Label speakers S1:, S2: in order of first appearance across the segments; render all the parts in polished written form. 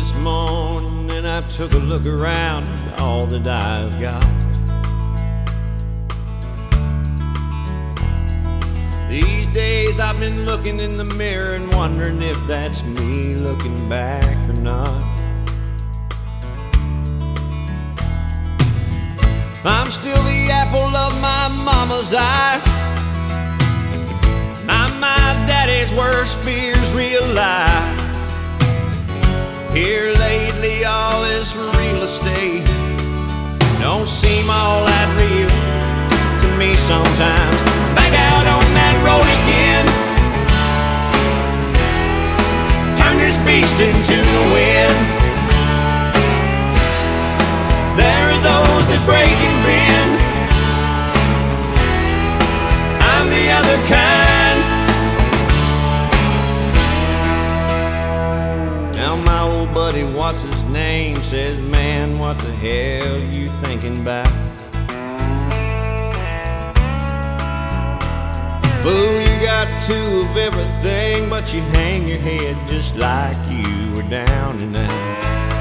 S1: this morning and I took a look around at all that I've got. These days I've been looking in the mirror and wondering if that's me looking back or not. I'm still the apple of my mama's eye. I'm my daddy's worst fears realized. Here lately all this real estate don't seem all that real to me sometimes. Back out on that road again, turn this beast into the wind. There are those that break and bend, I'm the other kind. Now my old buddy, what's his name, says, man, what the hell you thinking about? Fool, you got two of everything, but you hang your head just like you were down and out.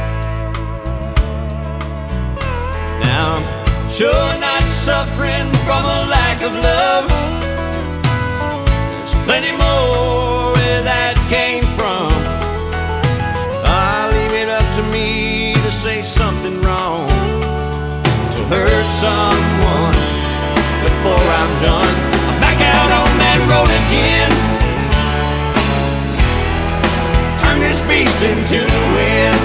S1: Now I'm sure not suffering from a lack of love. There's plenty more where that came from. I'll leave it up to me to say something wrong, to hurt someone before I'm done. I'm back out on that road again, turn this beast into the wind.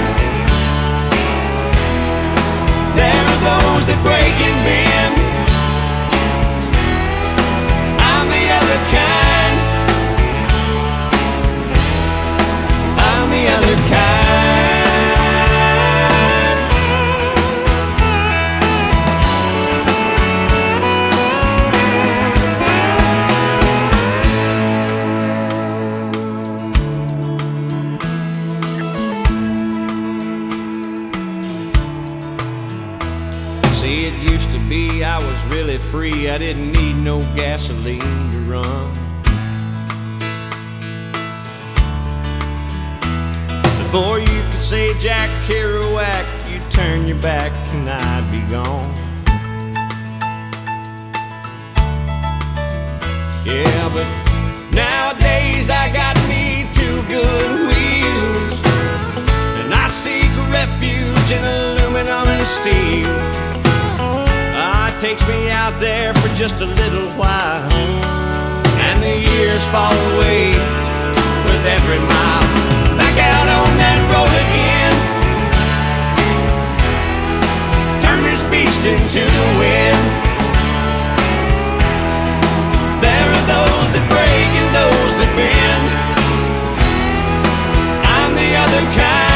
S1: There are those that break and bend, I'm the other kind. I'm the other kind. See, it used to be I was really free. I didn't need no gasoline to run. Before you could say Jack Kerouac, you'd turn your back and I'd be gone. Yeah, but nowadays I got me two good wheels, and I seek refuge in aluminum and steel. It takes me out there for just a little while, and the years fall away with every mile. Back out on that road again, turn this beast into the wind. There are those that break and those that bend, I'm the other kind.